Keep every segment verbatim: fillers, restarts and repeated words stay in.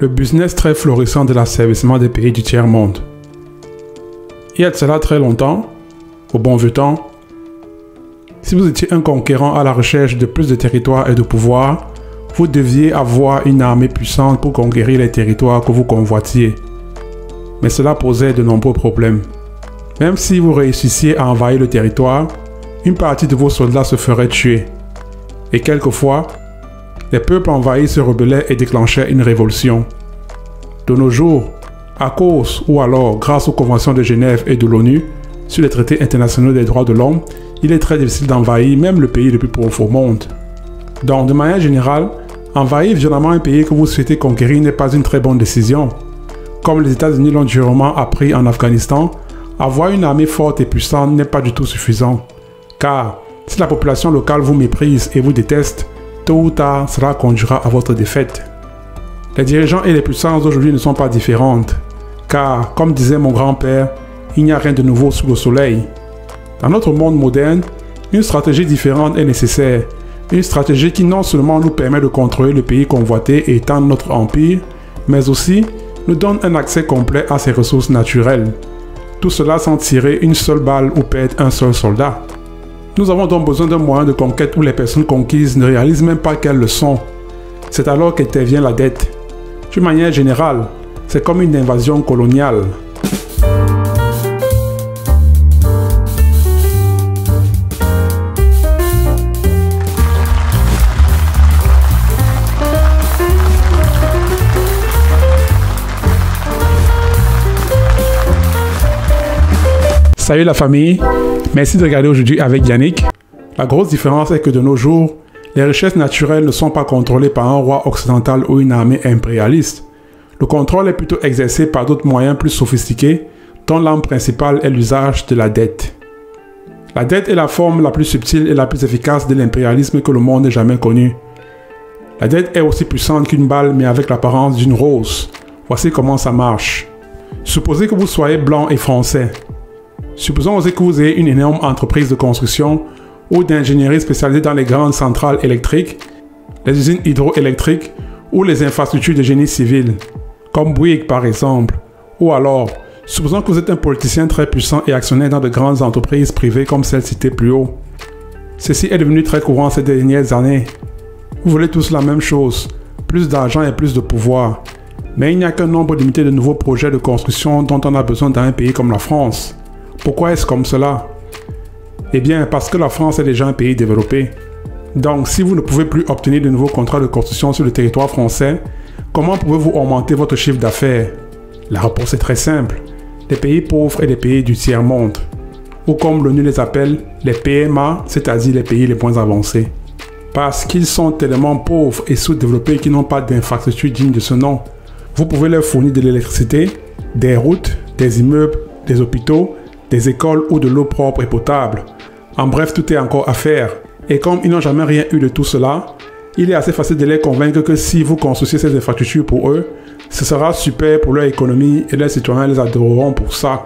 le business très florissant de l'asservissement des pays du tiers-monde. Il y a de cela très longtemps, au bon vieux temps, si vous étiez un conquérant à la recherche de plus de territoires et de pouvoir, vous deviez avoir une armée puissante pour conquérir les territoires que vous convoitiez. Mais cela posait de nombreux problèmes. Même si vous réussissiez à envahir le territoire, une partie de vos soldats se ferait tuer. Et quelquefois, les peuples envahis se rebellaient et déclenchaient une révolution. De nos jours, à cause ou alors grâce aux conventions de Genève et de l'ONU sur les traités internationaux des droits de l'homme, il est très difficile d'envahir même le pays le plus pauvre au monde. Donc, de manière générale, envahir violemment un pays que vous souhaitez conquérir n'est pas une très bonne décision. Comme les États-Unis l'ont durement appris en Afghanistan, avoir une armée forte et puissante n'est pas du tout suffisant. Car, si la population locale vous méprise et vous déteste, tôt ou tard, cela conduira à votre défaite. Les dirigeants et les puissances d'aujourd'hui ne sont pas différentes. Car, comme disait mon grand-père, il n'y a rien de nouveau sous le soleil. Dans notre monde moderne, une stratégie différente est nécessaire. Une stratégie qui non seulement nous permet de contrôler le pays convoité et étendre notre empire, mais aussi nous donne un accès complet à ses ressources naturelles. Tout cela sans tirer une seule balle ou perdre un seul soldat. Nous avons donc besoin d'un moyen de conquête où les personnes conquises ne réalisent même pas qu'elles le sont. C'est alors qu'intervient la dette. D'une manière générale, c'est comme une invasion coloniale. Salut la famille, merci de regarder aujourd'hui avec Yannick. La grosse différence est que de nos jours, les richesses naturelles ne sont pas contrôlées par un roi occidental ou une armée impérialiste. Le contrôle est plutôt exercé par d'autres moyens plus sophistiqués, dont l'arme principale est l'usage de la dette. La dette est la forme la plus subtile et la plus efficace de l'impérialisme que le monde ait jamais connu. La dette est aussi puissante qu'une balle mais avec l'apparence d'une rose. Voici comment ça marche. Supposez que vous soyez blanc et français. Supposons aussi que vous ayez une énorme entreprise de construction ou d'ingénierie spécialisée dans les grandes centrales électriques, les usines hydroélectriques ou les infrastructures de génie civil, comme Bouygues par exemple. Ou alors, supposons que vous êtes un politicien très puissant et actionnaire dans de grandes entreprises privées comme celles citées plus haut. Ceci est devenu très courant ces dernières années. Vous voulez tous la même chose, plus d'argent et plus de pouvoir. Mais il n'y a qu'un nombre limité de nouveaux projets de construction dont on a besoin dans un pays comme la France. Pourquoi est-ce comme cela? Eh bien, parce que la France est déjà un pays développé. Donc, si vous ne pouvez plus obtenir de nouveaux contrats de construction sur le territoire français, comment pouvez-vous augmenter votre chiffre d'affaires? La réponse est très simple. Les pays pauvres et les pays du tiers-monde, ou comme l'ONU les appelle, les P M A, c'est-à-dire les pays les moins avancés. Parce qu'ils sont tellement pauvres et sous-développés qu'ils n'ont pas d'infrastructure digne de ce nom. Vous pouvez leur fournir de l'électricité, des routes, des immeubles, des hôpitaux, des écoles ou de l'eau propre et potable. En bref, tout est encore à faire. Et comme ils n'ont jamais rien eu de tout cela, il est assez facile de les convaincre que si vous construisez ces infrastructures pour eux, ce sera super pour leur économie et leurs citoyens les adoreront pour ça.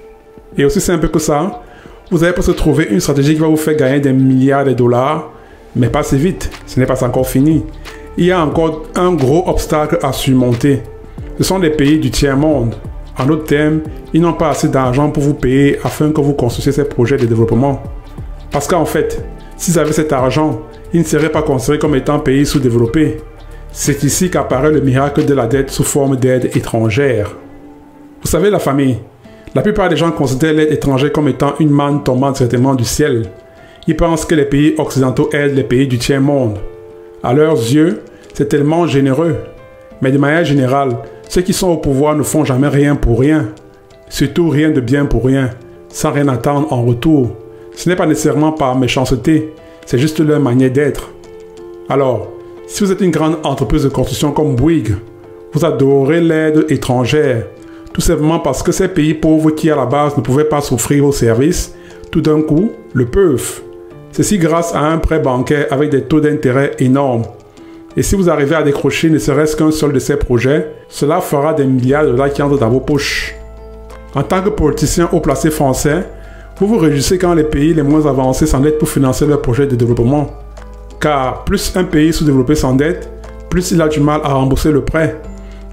Et aussi simple que ça, vous allez peut-être trouver une stratégie qui va vous faire gagner des milliards de dollars, mais pas si vite, ce n'est pas encore fini. Il y a encore un gros obstacle à surmonter. Ce sont les pays du tiers-monde. En d'autres termes, ils n'ont pas assez d'argent pour vous payer afin que vous construisiez ces projets de développement. Parce qu'en fait, s'ils avaient cet argent, ils ne seraient pas considérés comme étant pays sous-développés. C'est ici qu'apparaît le miracle de la dette sous forme d'aide étrangère. Vous savez la famille, la plupart des gens considèrent l'aide étrangère comme étant une manne tombant directement du ciel. Ils pensent que les pays occidentaux aident les pays du tiers-monde. À leurs yeux, c'est tellement généreux. Mais de manière générale, ceux qui sont au pouvoir ne font jamais rien pour rien. Surtout rien de bien pour rien, sans rien attendre en retour. Ce n'est pas nécessairement par méchanceté, c'est juste leur manière d'être. Alors, si vous êtes une grande entreprise de construction comme Bouygues, vous adorez l'aide étrangère, tout simplement parce que ces pays pauvres qui à la base ne pouvaient pas s'offrir vos services, tout d'un coup, le peuvent. Ceci grâce à un prêt bancaire avec des taux d'intérêt énormes. Et si vous arrivez à décrocher ne serait-ce qu'un seul de ces projets, cela fera des milliards de dollars qui entrent dans vos poches. En tant que politicien haut placé français, vous vous réjouissez quand les pays les moins avancés s'endettent pour financer leurs projets de développement. Car plus un pays sous-développé s'endette, plus il a du mal à rembourser le prêt.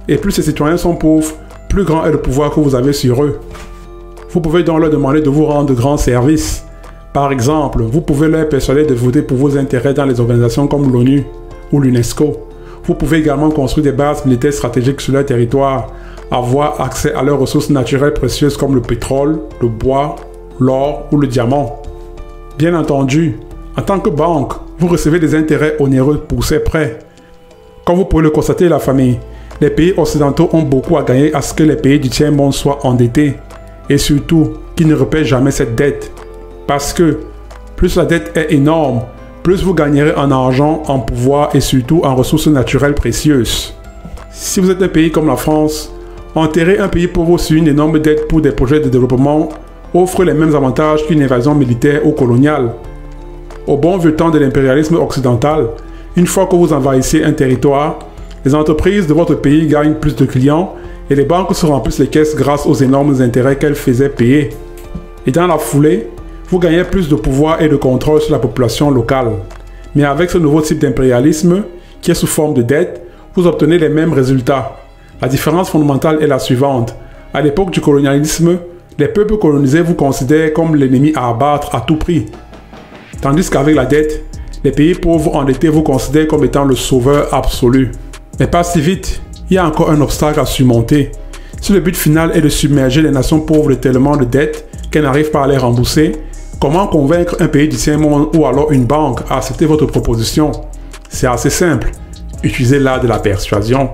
Et plus ces citoyens sont pauvres, plus grand est le pouvoir que vous avez sur eux. Vous pouvez donc leur demander de vous rendre de grands services. Par exemple, vous pouvez leur persuader de voter pour vos intérêts dans les organisations comme l'ONU ou l'UNESCO. Vous pouvez également construire des bases militaires stratégiques sur leur territoire, avoir accès à leurs ressources naturelles précieuses comme le pétrole, le bois, l'or ou le diamant. Bien entendu, en tant que banque, vous recevez des intérêts onéreux pour ces prêts. Comme vous pouvez le constater, la famille, les pays occidentaux ont beaucoup à gagner à ce que les pays du tiers-monde soient endettés et surtout qu'ils ne repaient jamais cette dette. Parce que plus la dette est énorme, plus vous gagnerez en argent, en pouvoir et surtout en ressources naturelles précieuses. Si vous êtes un pays comme la France, enterrer un pays pauvre sur une énorme dette pour des projets de développement offre les mêmes avantages qu'une invasion militaire ou coloniale. Au bon vieux temps de l'impérialisme occidental, une fois que vous envahissez un territoire, les entreprises de votre pays gagnent plus de clients et les banques se remplissent les caisses grâce aux énormes intérêts qu'elles faisaient payer. Et dans la foulée, vous gagnez plus de pouvoir et de contrôle sur la population locale. Mais avec ce nouveau type d'impérialisme, qui est sous forme de dette, vous obtenez les mêmes résultats. La différence fondamentale est la suivante. À l'époque du colonialisme, les peuples colonisés vous considèrent comme l'ennemi à abattre à tout prix. Tandis qu'avec la dette, les pays pauvres endettés vous considèrent comme étant le sauveur absolu. Mais pas si vite, il y a encore un obstacle à surmonter. Si le but final est de submerger les nations pauvres de tellement de dettes qu'elles n'arrivent pas à les rembourser, comment convaincre un pays du tiers-monde ou alors une banque à accepter votre proposition? C'est assez simple. Utilisez l'art de la persuasion.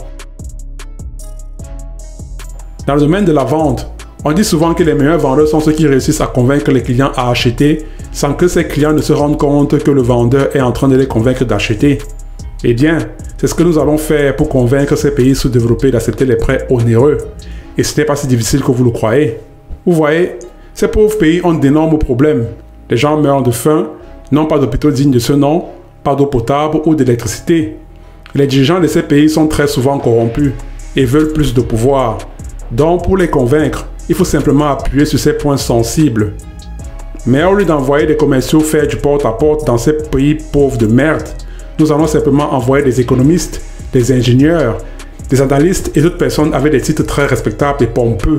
Dans le domaine de la vente, on dit souvent que les meilleurs vendeurs sont ceux qui réussissent à convaincre les clients à acheter sans que ces clients ne se rendent compte que le vendeur est en train de les convaincre d'acheter. Eh bien, c'est ce que nous allons faire pour convaincre ces pays sous-développés d'accepter les prêts onéreux. Et ce n'est pas si difficile que vous le croyez. Vous voyez, ces pauvres pays ont d'énormes problèmes. Les gens meurent de faim, n'ont pas d'hôpitaux dignes de ce nom, pas d'eau potable ou d'électricité. Les dirigeants de ces pays sont très souvent corrompus et veulent plus de pouvoir. Donc pour les convaincre, il faut simplement appuyer sur ces points sensibles. Mais au lieu d'envoyer des commerciaux faire du porte-à-porte dans ces pays pauvres de merde, nous allons simplement envoyer des économistes, des ingénieurs, des analystes et d'autres personnes avec des titres très respectables et pompeux.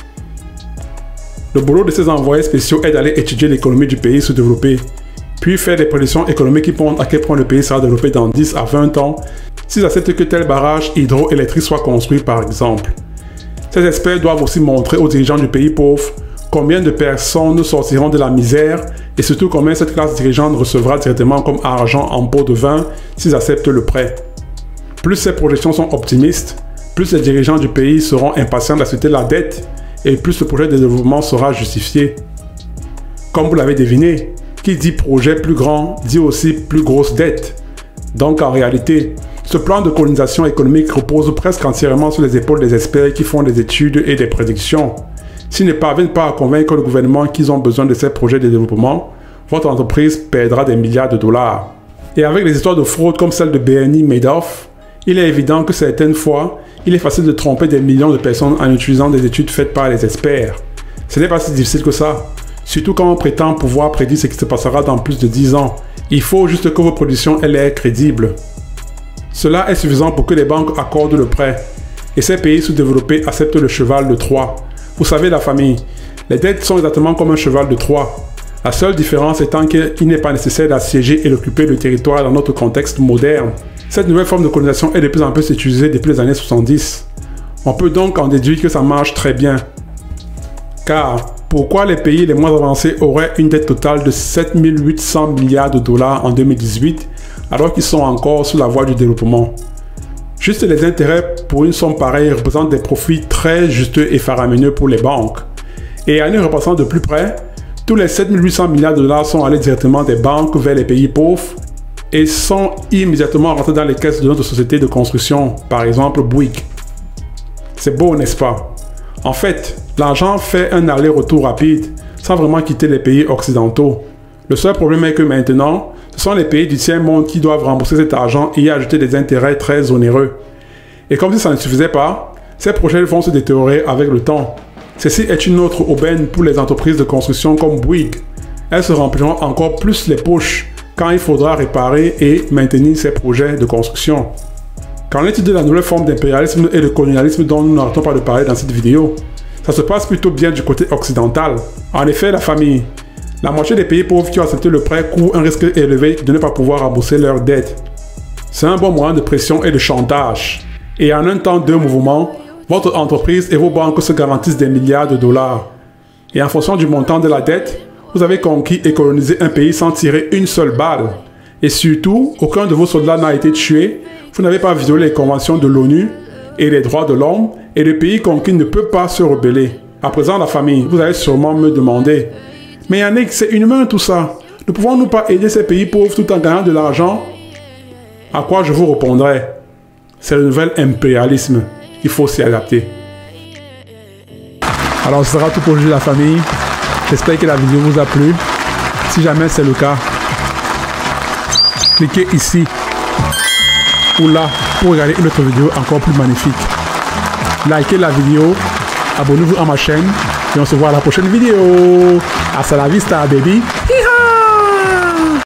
Le boulot de ces envoyés spéciaux est d'aller étudier l'économie du pays sous-développé, puis faire des prédictions économiques qui montrent à quel point le pays sera développé dans dix à vingt ans s'ils acceptent que tel barrage hydroélectrique soit construit par exemple. Ces experts doivent aussi montrer aux dirigeants du pays pauvre combien de personnes sortiront de la misère et surtout combien cette classe dirigeante recevra directement comme argent en pot de vin s'ils acceptent le prêt. Plus ces projections sont optimistes, plus les dirigeants du pays seront impatients d'accepter la dette et plus le projet de développement sera justifié. Comme vous l'avez deviné, qui dit projet plus grand dit aussi plus grosse dette. Donc en réalité, ce plan de colonisation économique repose presque entièrement sur les épaules des experts qui font des études et des prédictions. S'ils ne parviennent pas à convaincre le gouvernement qu'ils ont besoin de ces projets de développement, votre entreprise perdra des milliards de dollars. Et avec les histoires de fraude comme celle de Bernie Madoff, il est évident que certaines fois, il est facile de tromper des millions de personnes en utilisant des études faites par les experts. Ce n'est pas si difficile que ça, surtout quand on prétend pouvoir prédire ce qui se passera dans plus de dix ans. Il faut juste que vos prédictions aient l'air crédibles. Cela est suffisant pour que les banques accordent le prêt, et ces pays sous-développés acceptent le cheval de Troie. Vous savez la famille, les dettes sont exactement comme un cheval de Troie. La seule différence étant qu'il n'est pas nécessaire d'assiéger et d'occuper le territoire dans notre contexte moderne. Cette nouvelle forme de colonisation est de plus en plus utilisée depuis les années soixante-dix. On peut donc en déduire que ça marche très bien. Car, pourquoi les pays les moins avancés auraient une dette totale de sept mille huit cents milliards de dollars en deux mille dix-huit alors qu'ils sont encore sur la voie du développement? Juste les intérêts pour une somme pareille représentent des profits très justeux et faramineux pour les banques. Et en y repassant de plus près, tous les sept mille huit cents milliards de dollars sont allés directement des banques vers les pays pauvres et sont immédiatement rentrés dans les caisses de notre société de construction, par exemple Bouygues. C'est beau, n'est-ce pas? En fait, l'argent fait un aller-retour rapide sans vraiment quitter les pays occidentaux. Le seul problème est que maintenant, ce sont les pays du tiers-monde qui doivent rembourser cet argent et y ajouter des intérêts très onéreux. Et comme si ça ne suffisait pas, ces projets vont se détériorer avec le temps. Ceci est une autre aubaine pour les entreprises de construction comme Bouygues. Elles se rempliront encore plus les poches quand il faudra réparer et maintenir ces projets de construction. Qu'en est-il de la nouvelle forme d'impérialisme et de colonialisme dont nous n'arrêtons pas de parler dans cette vidéo? Ça se passe plutôt bien du côté occidental. En effet, la famille, la moitié des pays pauvres qui ont accepté le prêt courent un risque élevé de ne pas pouvoir rembourser leurs dettes. C'est un bon moyen de pression et de chantage. Et en un temps deux mouvements, votre entreprise et vos banques se garantissent des milliards de dollars. Et en fonction du montant de la dette, vous avez conquis et colonisé un pays sans tirer une seule balle. Et surtout, aucun de vos soldats n'a été tué, vous n'avez pas violé les conventions de l'ONU et les droits de l'homme, et le pays conquis ne peut pas se rebeller. À présent, la famille, vous allez sûrement me demander, « Mais Yannick, c'est inhumain tout ça. Ne pouvons-nous pas aider ces pays pauvres tout en gagnant de l'argent ?» À quoi je vous répondrai, c'est le nouvel impérialisme. Il faut s'y adapter. Alors, ce sera tout pour aujourd'hui, la famille. J'espère que la vidéo vous a plu. Si jamais c'est le cas, cliquez ici ou là pour regarder une autre vidéo encore plus magnifique. Likez la vidéo, abonnez-vous à ma chaîne et on se voit à la prochaine vidéo. Hasta la vista, baby.